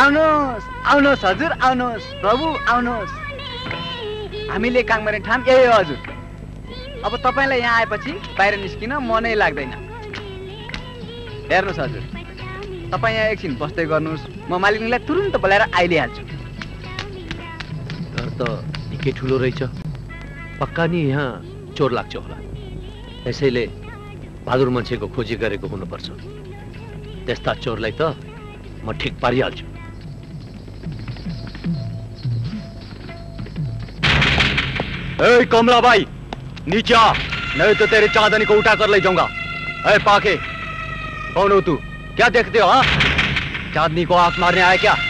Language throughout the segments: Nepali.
आउनुहोस् आउनुहोस् हजुर आउनुहोस् प्रभु आउनुहोस्। हामीले काम गर्ने ठाउँ यही हो हजुर। अब तपाईलाई यहाँ आएपछि बाहिर निस्किन मनै लाग्दैन। हेर्नुहोस् हजुर, तपाईँ यहाँ एकछिन बस्दै गर्नुहोस्, म मालिकलाई तुरुन्त बोलाएर आइहाल्छु। घर त निकै ठुलो रहेछ, पक्का नि यहाँ चोर लाग्छ होला। त्यसैले बहादुर मान्छेको खोजी गरेको हुनुपर्छ। त्यस्ता चोरलाई त म ठिक पारिहाल्छु। ए कमला भाई नीचे आ, नहीं तो तेरे चांदनी को उठा कर ले जाऊंगा। ए पाके, कौन हो तू? क्या देखते हो? हाँ, चांदनी को आंख मारने आया क्या?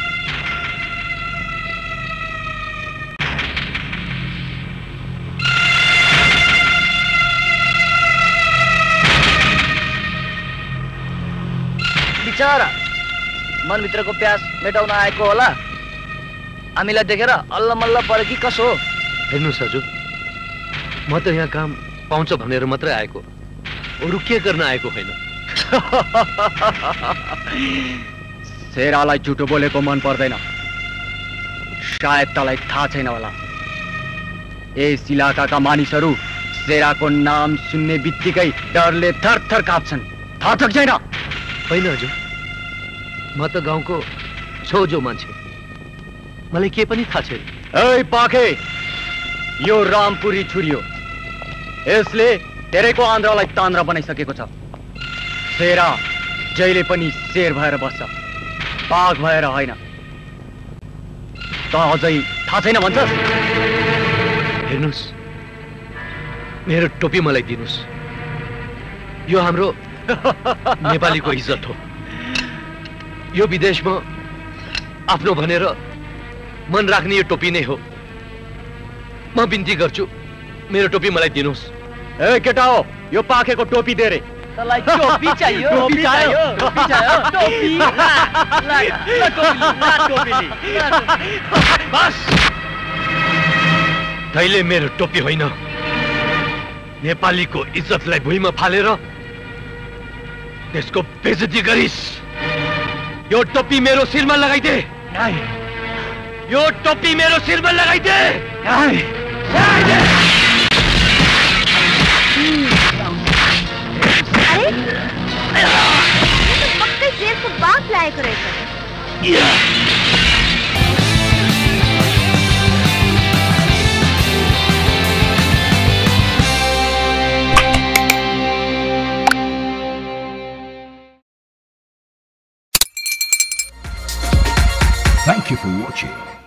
बिचारा मनभित्रको प्यास मेटाउन आएको होला। हामीलाई देखेर अल्लमल्ल परे कि कसो? हेर्नुहोस् हजुर, म त यहाँ काम पाउँछ भनेर मात्रै आएको, अरू के गर्न आएको होइन। शेरालाई झुटो बोलेको मन पर्दैन। सायद तलाई थाहा छैन होला, यस इलाकाका मानिसहरू शेराको नाम सुन्ने बित्तिकै डरले थरथर काप्छन्। थाहा छ छैन? होइन हजुर, म त गाउँको छेउजो मान्छे, मलाई के पनि थाहा छैन। ए पाखे, यो रामपुरी छुरी हो। यसले धेरैको आन्द्रालाई तान्द्रा बनाइसकेको छ। शेरा जहिले पनि शेर भएर बस्छ, बाघ भएर होइन। त अझै थाहा छैन भन्छस्? हेर्नुहोस्, मेरो टोपी मलाई दिनुहोस्। यो हाम्रो नेपालीको इज्जत हो। यो विदेशमा आफ्नो भनेर मन राख्ने यो टोपी नै हो। म बिन्ती गर्छु, मेरो टोपी मलाई दिनुहोस्। ए केटा हो, यो पाखेको टोपी दे रे। तलाई टोपी चाहियो? टोपी चाहियो? टोपी चाहियो? टोपी ला टोपी ली। बस, तैले मेरो टोपी होइन, नेपालीको इज्जतलाई भुइँमा फालेर त्यसको बेइज्जती गरिस्। यो टोपी मेरो सिरमा लगाइदे। यो टोपी मेरो सिरमा लगाइदे। पक्कै शेरको बाघ लागेको रहेछ। Thank you for watching.